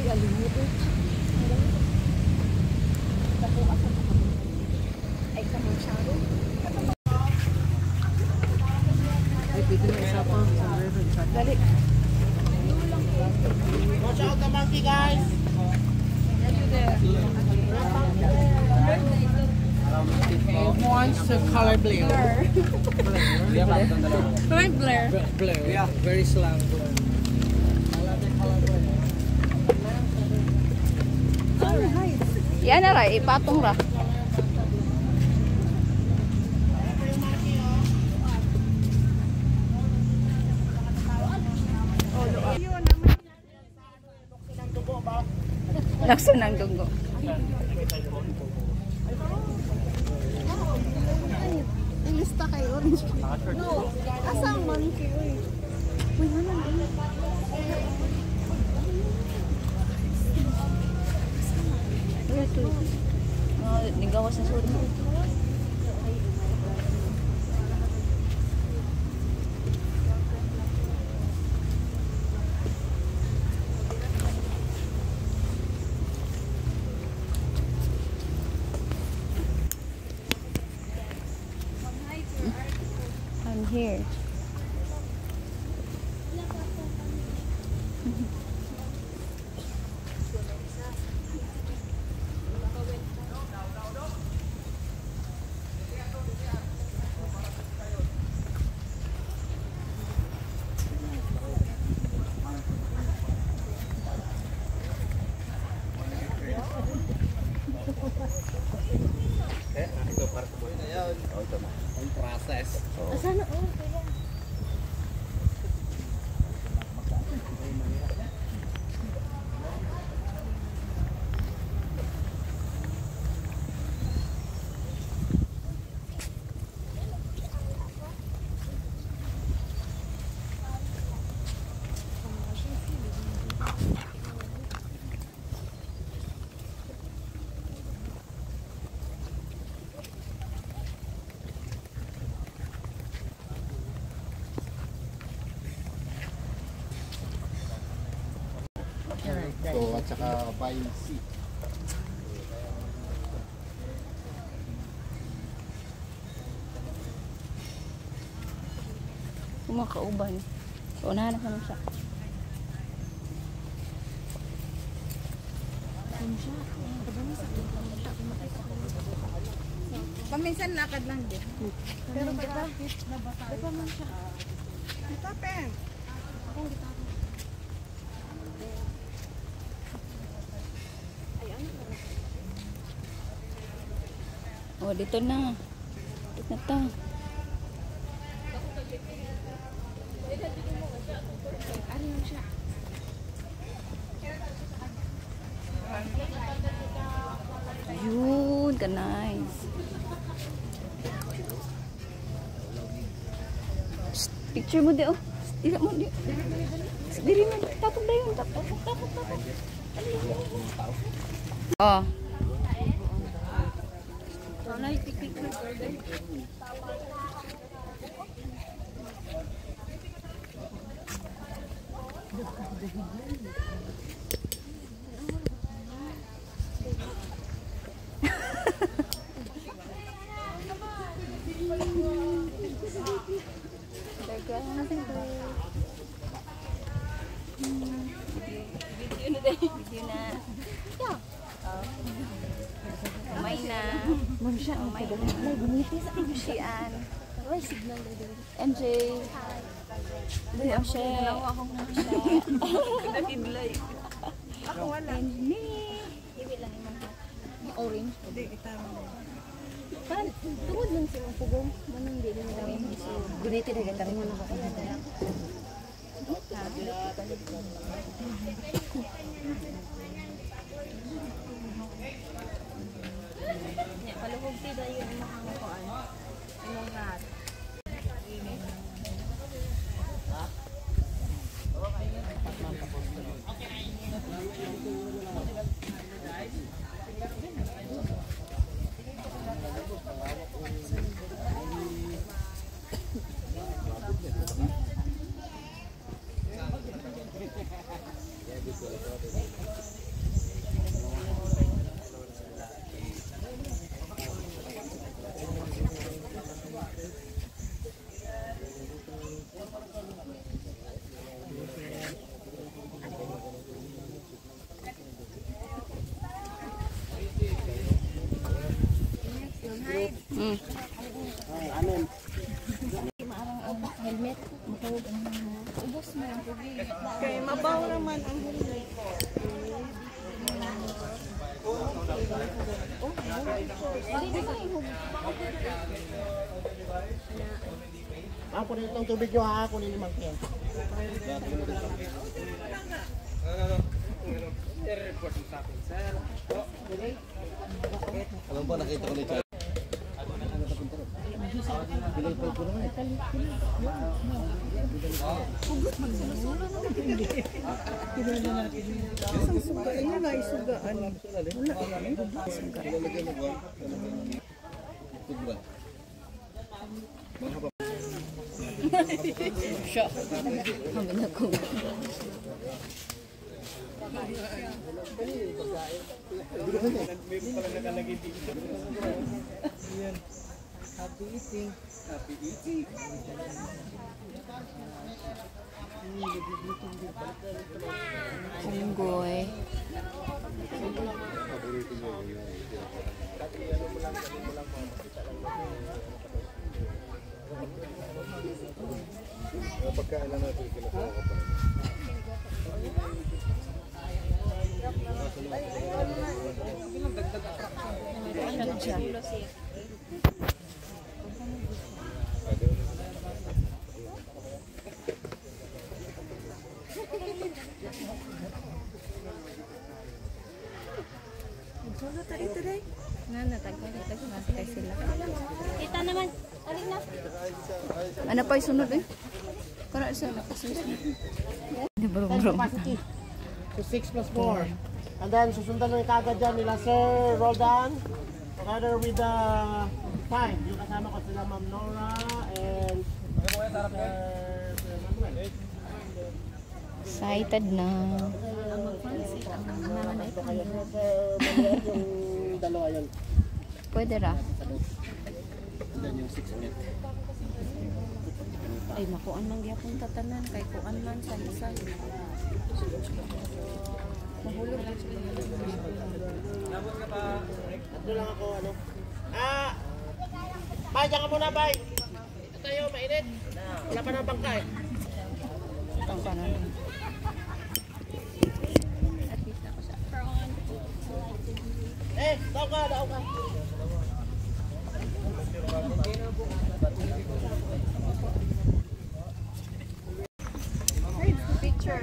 Galimit eh. Ay, kamasyado. Ay, pwede na isa pa. Dali. Watch out the monkey, guys! Wants the color blue. Color blur. Blue. Yeah. Very slang blue. Yan na ra, ipatong ra. Lakso ng dunggo. Ilista kay orange. No, asang monkey uy. Uy, ano na? Ito. Nigawas na suot mo. I'm here. Ito para sa buhay na yun. Oh, ito na. Ang process. Asa na oh, kaya. So, at saka by sea. Kumakauban. So, unahan na naman siya. Paminsan lakad lang din. Pero bakit nabata? Ito man siya. Gitapen. Akong gitapen. Oh, dito na. Dito na to. Ano lang siya? Yun, ka nice. Shh, picture mo di oh. Dila mo di. Diri mo, tapos na yun. Tapos. Oh. Video na. Kamay na. Mansya ang Kamay pagdala. May bunitis ang Sian. Ay, signal na din. MJ. Dili ako siya. Dalawa akong nansya. Nakidlay. Ako wala. And me. Hindi lang naman. Orange. Hindi, kita mo. Parang tungod lang siya pugong. Manang hindi din nila. So, Guniti na ganda rin mo na ako. paluhog sila yung mga kuan. Imong rat. Amen. Kaya mabaw naman ang helmet. Kunin itong tubig nyo ha, kunin limang yan. Alam ba, nakita ko ni Charlie. Isang suga, ano na isugaan? Siya. Kami na ko. Happy eating. Happy eating. Unggoy. Pagkain lang natin, kinukuha ko pa. Natagay sila. Kita naman. Alin na. Ano pa isunod eh? Kaya sa nakasunod. Hindi bro. So 6 plus 4. And then susundan mo yung kagad dyan nila Sir Roldan. Together with the 5. Yung kasama ko sila Ma'am Nora and Sir Manuel. Excited na. Ito kayo Sir Manuel yung dalawa yun. Pwede ra. And then yung 6 ulit. Ay nakuan man gyapon tatanan kay kuan man sa isa. Mahulog. Ito lang ako ano. Bay, diyan ka muna bay. Ito tayo, mainit. Wala pa ng bangka eh. Ang kanan. Daw ka. Picture.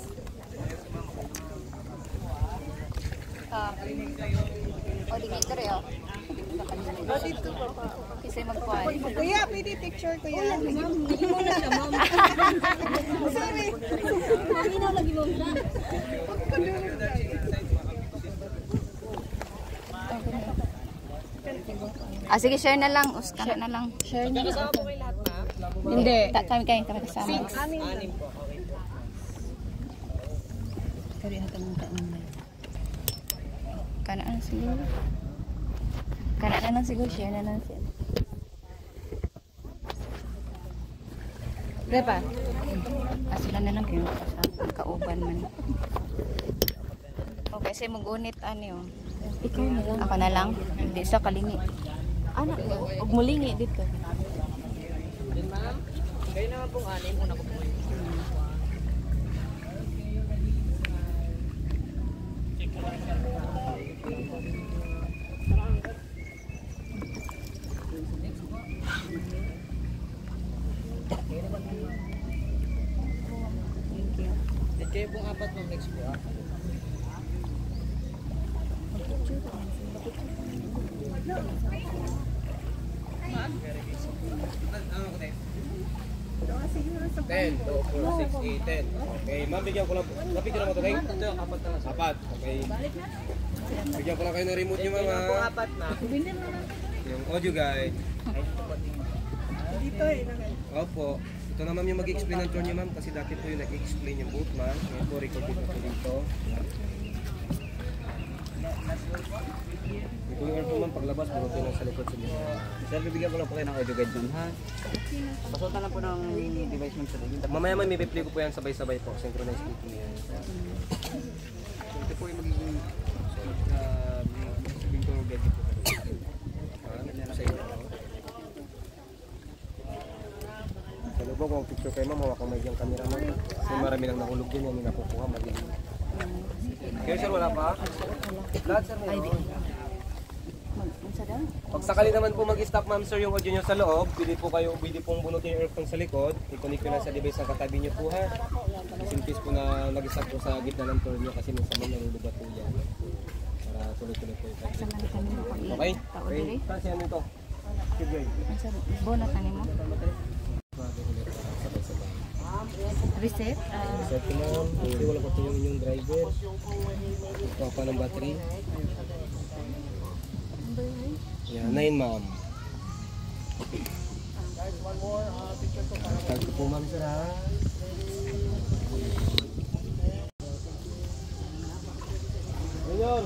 O di kita rin Oh, dito pa pa. Kasi magkuhan. Kuya, pwede picture kuya. Hindi mo na siya, ma'am. Sorry. Maminaw lagi mo na. Sige, share na lang. Uska na lang. Share na lang. Hindi. Kami kasama. Anim po. Kari na kami kanaan siguro. Kanaan lang siguro. Share na lang siya. Diba? Sila na lang kayo kasama. Kauban man. Okay, kasi mag-unit ano. Ikaw na lang. Ako na lang. Hindi sa kalingi. Anak, huwag mulingi dito. Din ma'am. Kayo naman pong anim. Una ko po. Kayo pong apat ng next po. Ten, 2, 4, 6, 8, 10. Okay, ma'am, bigyan ko lang. Napigyan lang mo ito kayo? Ito, apat na lang. Apat, okay. Bigyan ko lang kayo ng remote nyo, ma'am. Ito apat na. Yung audio guide. Dito eh. Opo. Ito na ma'am yung mag-explain ng tour nyo, ma'am. Kasi dati po yung nag-explain yung boat, ma'am. Ngayon po, record dito po dito. Kung yung po ma'am, paglabas, puno po lang sa likod sa dito. Sir, bibigyan ko lang po kayo ng audio guide nun, ha? Pasutan lang po ng device nun sa ligin. Mamaya may play ko po yan sabay-sabay po. Synchronized speaking yan. Ito po yung magiging tour guide dito. Sa inyo. mo ang picture kay ma'am, hawak ko may diyang camera mo. Kasi marami nang nahulog din yan, yung nakukuha, madilim. Kayo sir, wala pa? Lahat sir, meron. Pag sakali naman po mag-stop ma'am sir yung audio nyo sa loob, pwede pong bunutin yung earphone sa likod, i-connect nyo lang sa device na katabi nyo po ha. Kasi in case po na nag-stop po sa gitna ng tour nyo kasi minsan man nalulubat po yan. Para tuloy-tuloy po yung okay? Okay. Kasi ano ito? Sige. Bonus na mo. Reset. Reset ko ma'am. Kasi wala pa po yung inyong driver. Ito pa ng battery. Yan, 9 ma'am. Tag po ma'am sir ha. Junior!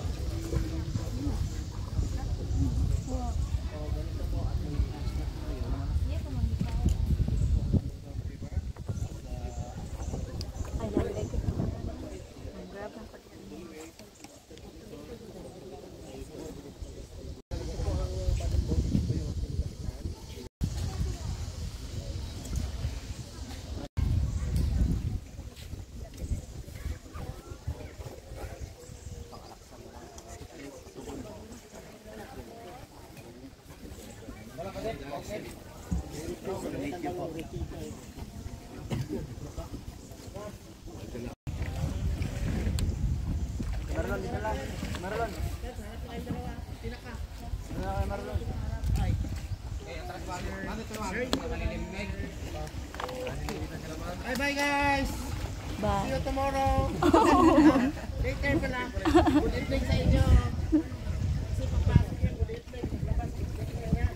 Bye-bye guys! Bye. See you tomorrow! Later pala. Good evening sa inyo! Kasi papasok yan, good evening. Labas, good evening yan.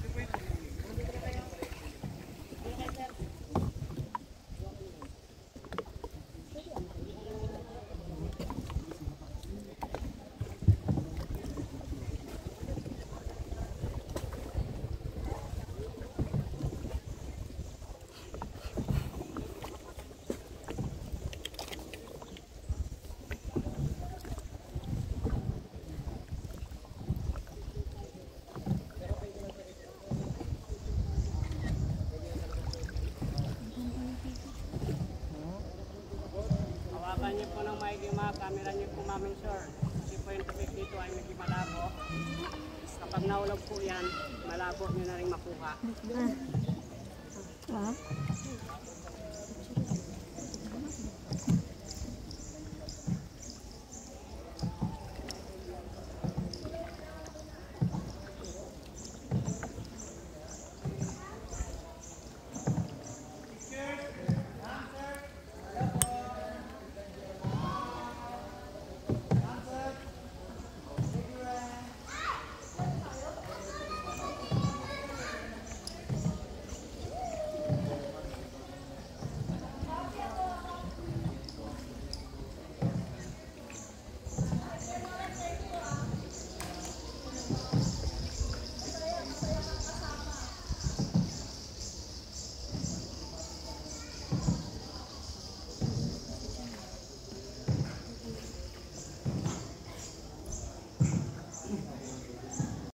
Hawakan niyo po ng maigi mga camera niyo po ma'am sir. Kasi po yung tubig dito ay medyo malabo. Kapag naulog po yan, malabo niyo na rin makuha.